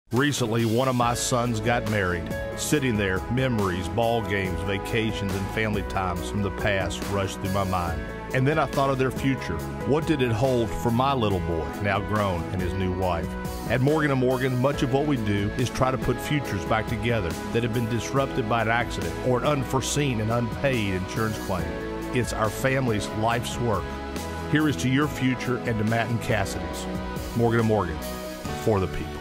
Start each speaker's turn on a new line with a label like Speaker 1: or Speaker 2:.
Speaker 1: Recently, one of my sons got married. Sitting there, memories, ball games, vacations, and family times from the past rushed through my mind. And then I thought of their future. What did it hold for my little boy, now grown, and his new wife? At Morgan & Morgan, much of what we do is try to put futures back together that have been disrupted by an accident or an unforeseen and unpaid insurance claim. It's our family's life's work. Here is to your future and to Matt and Cassidy's. Morgan & Morgan, for the people.